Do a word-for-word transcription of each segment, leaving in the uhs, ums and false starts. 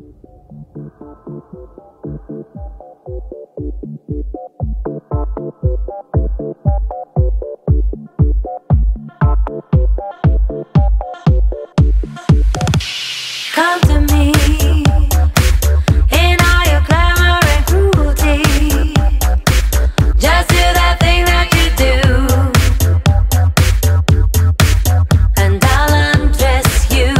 Come to me in all your glamour and cruelty. Just do that thing that you do, and I'll undress you.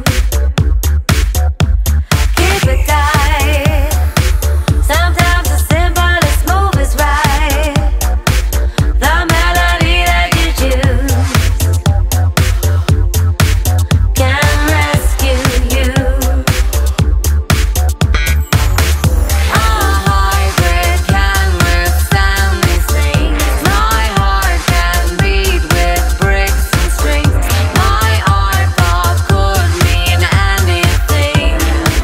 Keep it tight. Sometimes the simplest move is right. The melody that you choose can rescue you. A hybrid can withstand these things. My heart can beat with bricks and strings. My art pop could mean anything.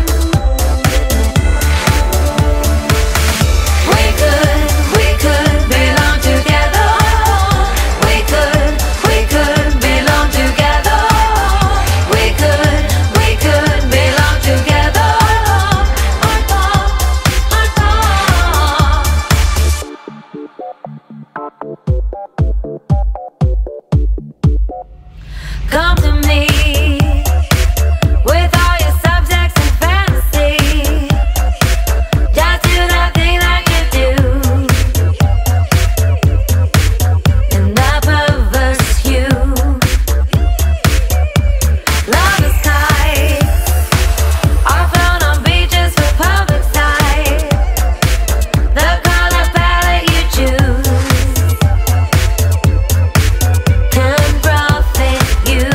We could, we could belong together. We could, we could belong together. We could, we could belong together. Art pop, art pop. Come to me with all your subjects and fantasy. Just do that thing that you do, and I perverse you. Love is kind, are flown on beaches for public sight. The color palette you choose can profit you.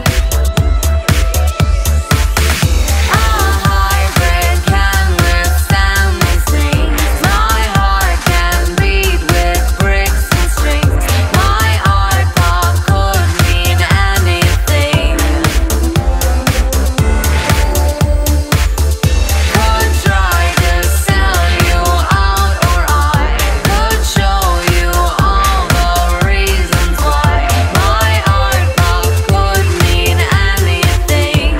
A hybrid can withstand these things. My heart can beat with bricks and strings. My art pop could mean anything. Could try to sell you out, or I could show you all the reasons why. My art pop could mean anything.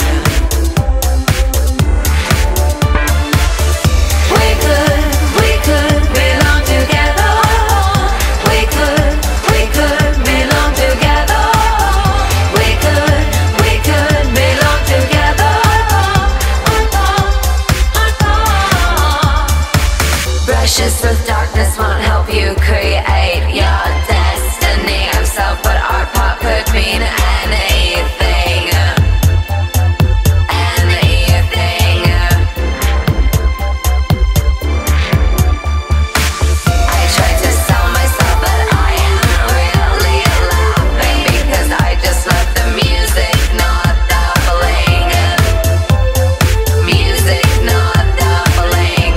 We could, we could belong together. We could, we could belong together. We could, we could belong together. Art pop, art pop. Brushes with darkness won't help you create your destiny of self, but art pop could mean anything. Anything. I tried to sell myself, but I am really laughing because I just love the music, not the bling. Music, not the bling.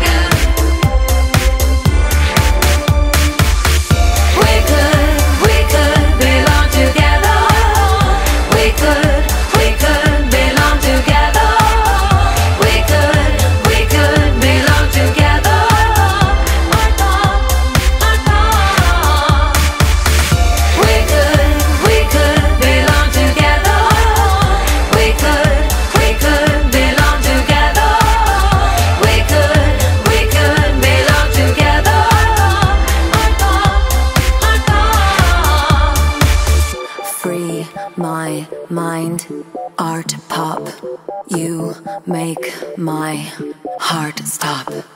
We could, we could belong together. We could, we could belong together. We could, we could belong together. Art pop, art pop. We could, we could belong together. We could, we could belong together. We could, we could belong together. Art pop, art pop. Free my mind, art pop. You make my heart stop.